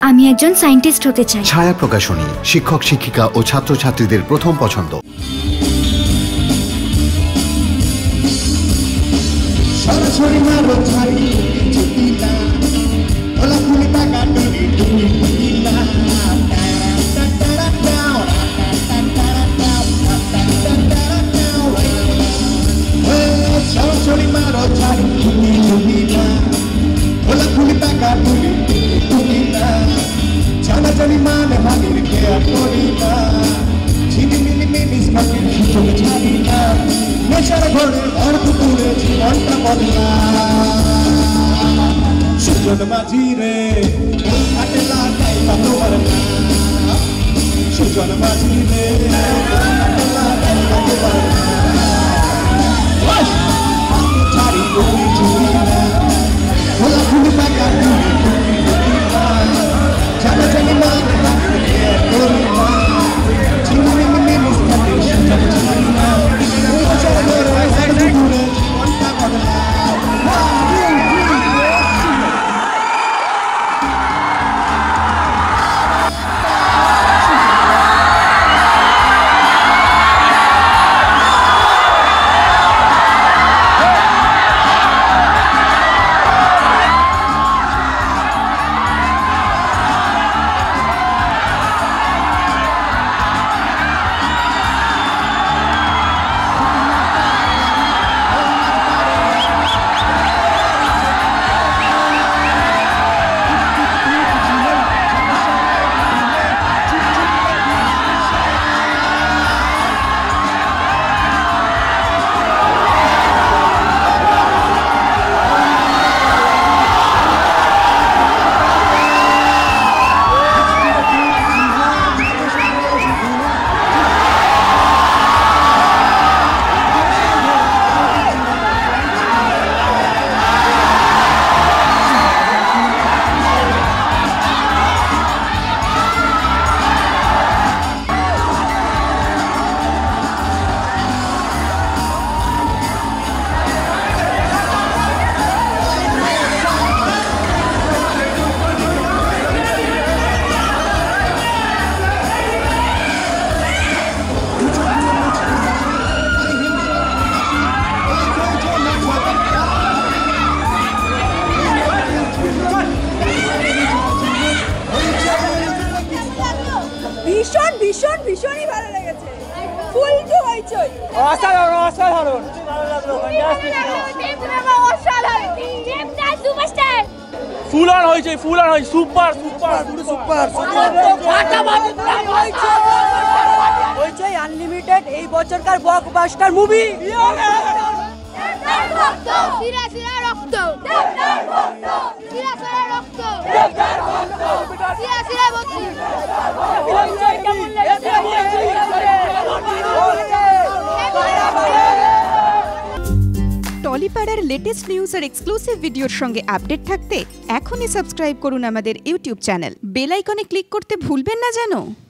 আমি একজন সায়েন্টিস্ট হতে চাই। ছায়া প্রকাশনী, শিক্ষক শিক্ষিকা ও ছাত্রছাত্রীদের প্রথম পছন্দ। সুজন মাঝি রে আটেলা গাই তোমার না, সুজন মাঝি রে আটেলা গাই তোমার না, ছাড়ি তুমি চুরি না ওলা ফুলি পাকা তুমি তুমি না জানা জানি মানে বাকি করি না চিনি মিনি মিসকাতে সুজন ছাড়ি না ওচার ঘরে আর দুপুরে জীবনটা বদলা। ভীষণই ভালো লেগেছে, ফুল টু হইচই, অসাধারণ অসাধারণ ভালো লাগলো, superstar full on Hoichoi, full on Hoichoi, super super super Hoichoi unlimited এই বছরকার ব্লকবাস্টার মুভি। টলিপাড়ার লেটেস্ট নিউজ আর এক্সক্লুসিভ ভিডিওর সঙ্গে আপডেট থাকতে এখনই সাবস্ক্রাইব করুন আমাদের ইউটিউব চ্যানেল। বেল আইকনে ক্লিক করতে ভুলবেন না যেন।